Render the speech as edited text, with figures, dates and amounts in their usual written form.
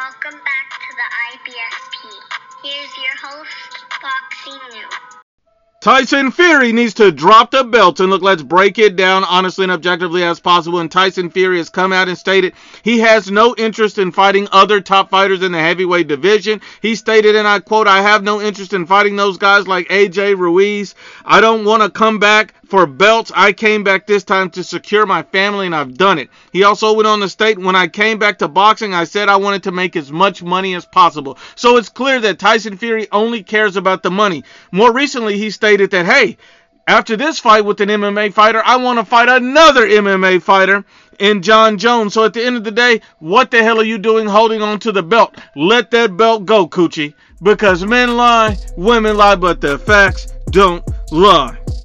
Welcome back to the IBFP. Here's your host, Boxing News. Tyson Fury needs to drop the belt, and look, let's break it down honestly and objectively as possible. And Tyson Fury has come out and stated he has no interest in fighting other top fighters in the heavyweight division. He stated, and I quote, "I have no interest in fighting those guys like AJ Ruiz. I don't want to come back for belts. I came back this time to secure my family, and I've done it." He also went on to state, "When I came back to boxing, I said I wanted to make as much money as possible." So it's clear that Tyson Fury only cares about the money. More recently, he stated that, hey, after this fight with an MMA fighter, I want to fight another MMA fighter in John Jones. So at the end of the day, what the hell are you doing holding on to the belt? Let that belt go, Coochie. Because men lie, women lie, but the facts don't lie.